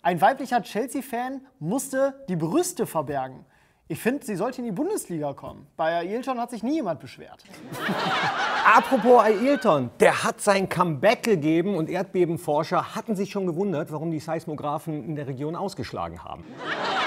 Ein weiblicher Chelsea-Fan musste die Brüste verbergen. Ich finde, sie sollte in die Bundesliga kommen. Bei Ailton hat sich nie jemand beschwert. Apropos Ailton, der hat sein Comeback gegeben und Erdbebenforscher hatten sich schon gewundert, warum die Seismographen in der Region ausgeschlagen haben.